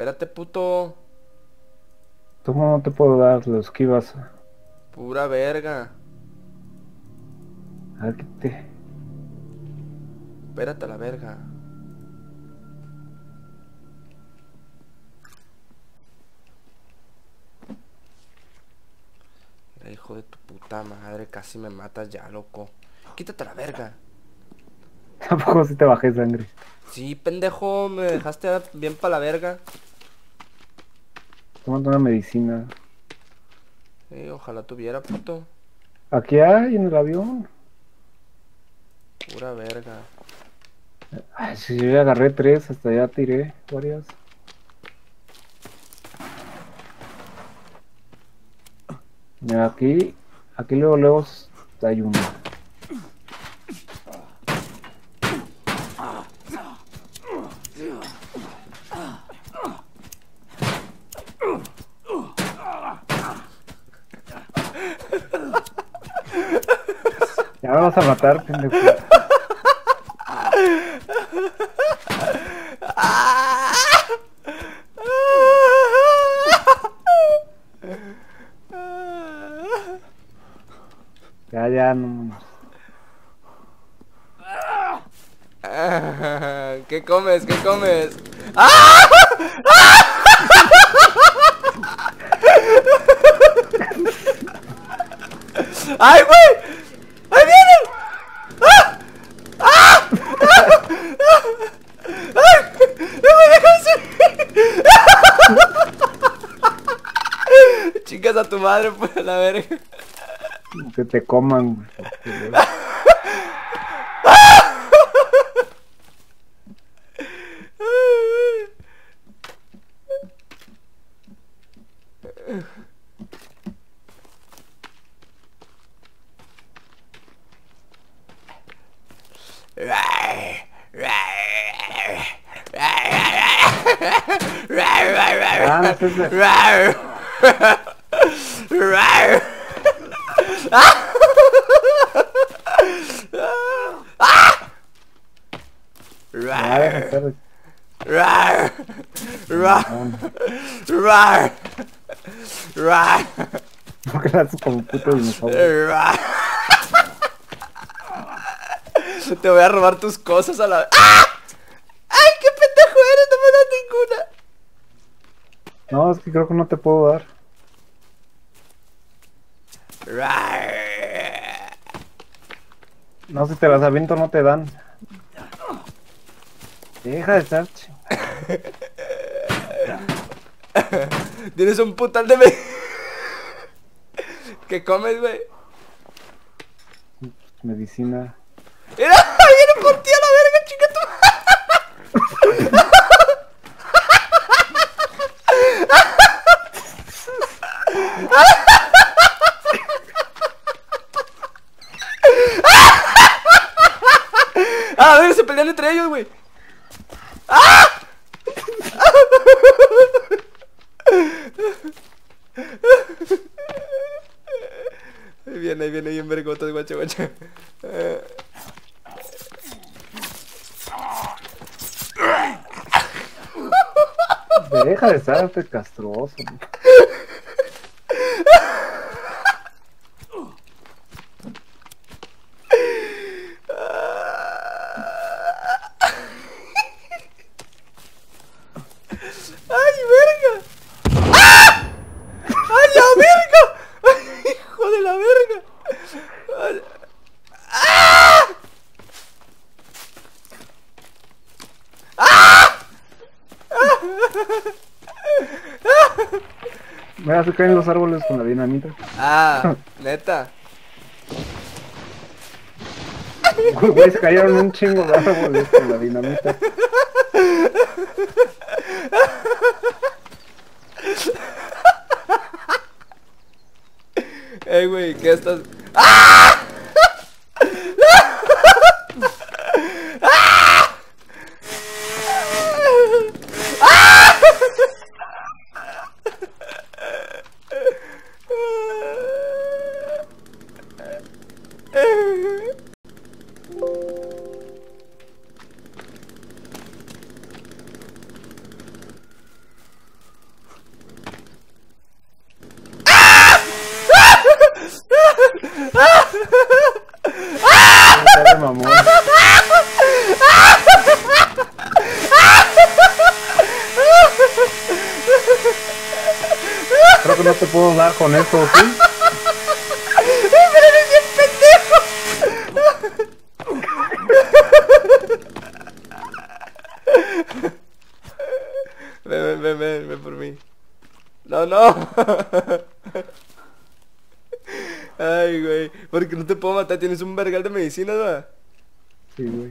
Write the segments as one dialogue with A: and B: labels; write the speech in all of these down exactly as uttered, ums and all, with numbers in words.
A: Espérate, puto.
B: ¿Cómo no te puedo dar? Lo esquivas.
A: Pura verga.
B: A ver qué te...
A: Espérate a la verga. Mira, hijo de tu puta madre, casi me matas ya, loco. Quítate la verga.
B: Tampoco si te bajé sangre.
A: Sí, pendejo, me dejaste bien pa' la verga.
B: Tómate una medicina.
A: Sí, ojalá tuviera, puto.
B: Aquí hay en el avión.
A: Pura verga.
B: Ay, si yo ya agarré tres, hasta ya tiré varias. Mira, aquí, aquí luego, luego hay una. Ya me vas a matar, pendejo. Ya, ya, no.
A: ¿Qué comes? ¿Qué comes? ¡Ay, güey! ¡Ahí vienen! ¡Ah! ¡Ah! ¡Ay! ¡No me dejas subir! Chicas a tu madre, pues, a la verga.
B: Que te coman. Ah, no sé si... Ya, deja de estar...
A: Rar, rar, rar, rar,
B: ¿Por qué le haces como puto dinosaurio?
A: rar. Te voy a robar tus cosas a la... ¡Ah! ¡Ay, qué pendejo eres! No me das ninguna.
B: No, es que creo que no te puedo dar.
A: Rar.
B: No, si te las aviento no te dan. Deja de estar... ch-
A: Tienes un putal de... Me... ¿Qué comes, güey?
B: Medicina.
A: ¡Mira! ¡Viene por ti a la verga, chica tu... ¡Ah, a ver! Se pelean entre ellos, güey. ¡Ah! Ahí viene, ahí viene bien vergotas, guacha, guacha.
B: Deja de estar este castroso.
A: ¡Ay, verga! ¡Ah! ¡Ay, la verga! ¡Ay, hijo de la verga! ¡Ah! ¡Ah!
B: Mira, se caen los árboles con la dinamita.
A: Ah, neta.
B: Güey, se cayeron un chingo de árboles con la dinamita.
A: Ey, güey, ¿qué estás...? ¡Ah!
B: mamón. Creo que no te puedo dar con esto, ¿sí?
A: ¡Pero eres bien pendejo! Ven, ven, ven, ven, ven por mí. No, no. Ay, güey. Porque no te puedo matar, tienes un vergal de medicinas, ¿verdad?
B: Sí, güey.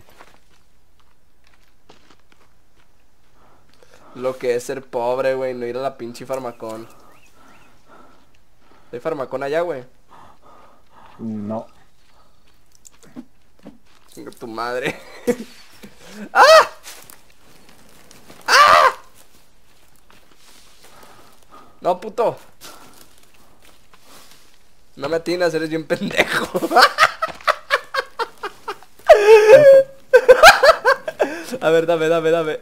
A: Lo que es ser pobre, güey, no ir a la pinche farmacón. ¿Hay farmacón allá, güey?
B: No.
A: Chinga tu madre. ¡Ah! ¡Ah! No, puto. No me atinas, eres bien pendejo. A ver, dame, dame, dame.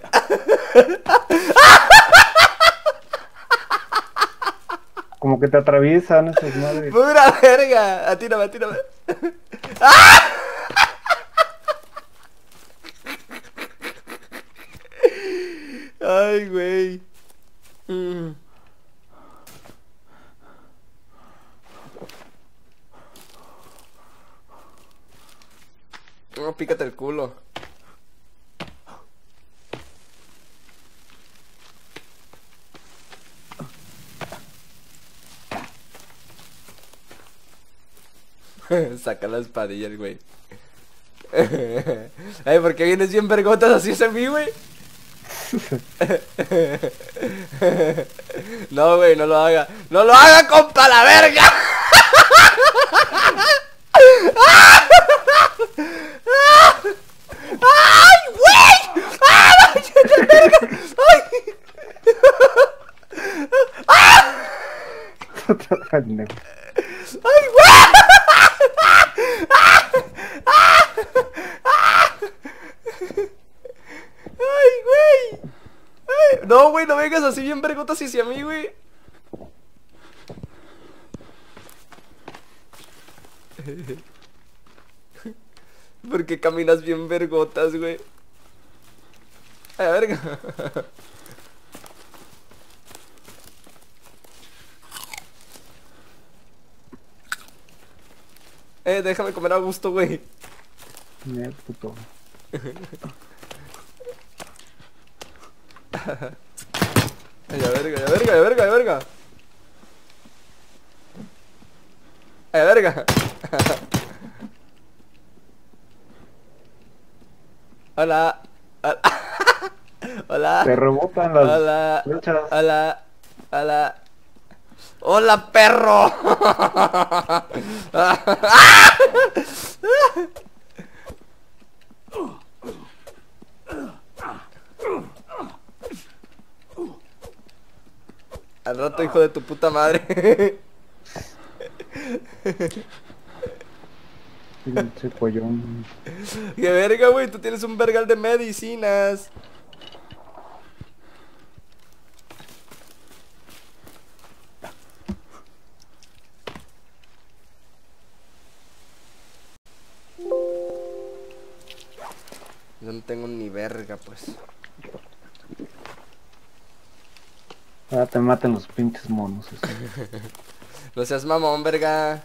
B: Como que te atraviesan esas madres.
A: ¡Pura verga! Atírame, atírame. ¡Ah! Ay, güey. Mm. No, pícate el culo. Saca la espadilla el güey. Ay, ¿por qué vienes bien vergotas así hacia mí, güey? No, güey, no lo haga. ¡No lo haga, compa, la verga! ¡Ay, güey! ¡Ay, la verga! ¡Ay! ¡Ay, güey! ¡Ay, güey! Ay, no, güey, no vengas así bien vergotas hacia mí, güey. ¿Por qué caminas bien vergotas, güey? Ay, a verga. Eh, déjame comer a gusto, güey.
B: Mira, puto.
A: Ay, a verga, a verga, a verga, a verga. Ay, a verga. Hola. Hola. Hola.
B: Te rebotan las
A: Hola.
B: flechas.
A: Hola. Hola. ¡Hola, perro! Al rato, hijo de tu puta madre.
B: Pinche pollón.
A: ¡Qué verga, güey! Tú tienes un vergal de medicinas. Yo no tengo ni verga, pues.
B: Ah, te maten los pinches monos.
A: No seas mamón, verga.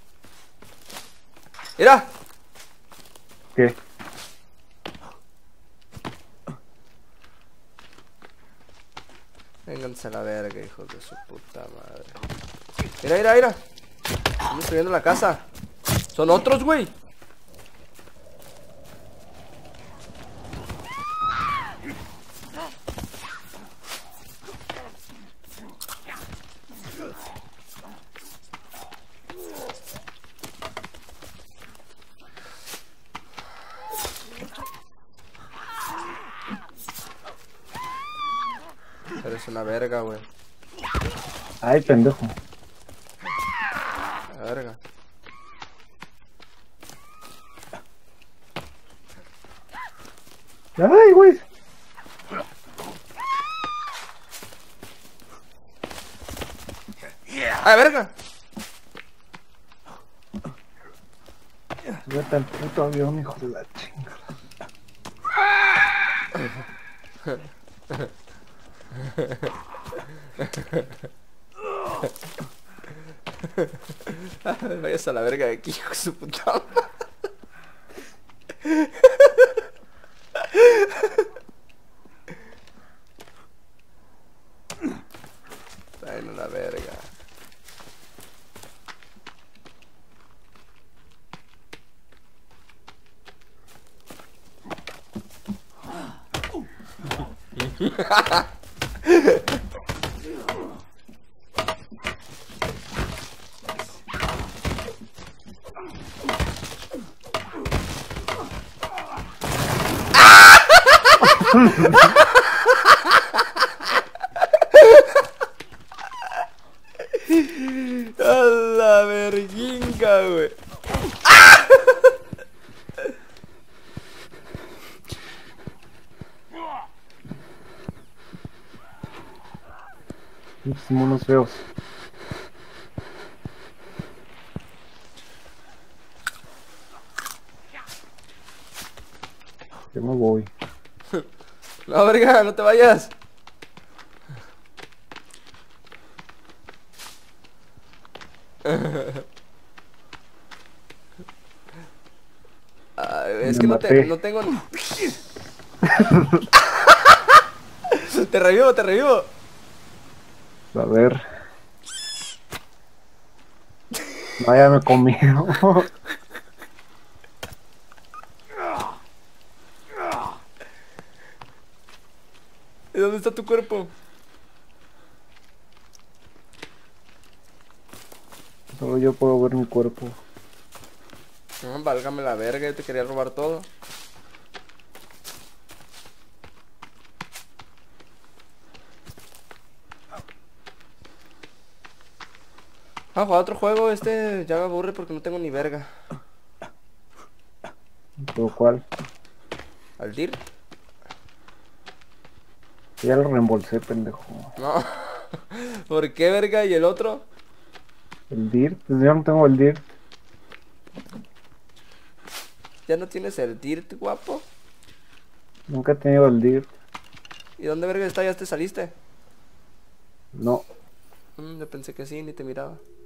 A: ¡Mira!
B: ¿Qué?
A: Vénganse a la verga, hijos de su puta madre. Mira, mira, mira. Estamos destruyendo la casa. Son otros, güey. Eres una verga, güey.
B: Ay, pendejo.
A: La verga.
B: Ay, güey.
A: ¡Ay, verga!
B: Vete al puto avión, hijo de la chingada.
A: Vayas a la verga de aquí, hijo de su puta madre. Vayan a la verga. A la verguinga, güey.
B: Pinches monos feos. Yo me voy.
A: No, verga, no te vayas. Ay, es
B: Me
A: que no, te,
B: maté.
A: no tengo... Te revivo, te revivo.
B: A ver. No, ya me comí.
A: ¿Y dónde está tu cuerpo?
B: Solo yo puedo ver mi cuerpo.
A: No, válgame la verga, yo te quería robar todo. Ah, jugar otro juego, este ya me aburre porque no tengo ni verga.
B: ¿Pero cuál?
A: ¿Al Dirt?
B: Ya lo reembolsé, pendejo.
A: No. ¿Por qué verga? ¿Y el otro?
B: ¿El Dirt? Pues yo no tengo el Dirt.
A: ¿Ya no tienes el Dirt, guapo?
B: Nunca he tenido el Dirt.
A: ¿Y dónde verga está? ¿Ya te saliste?
B: No.
A: Mm, yo pensé que sí, ni te miraba.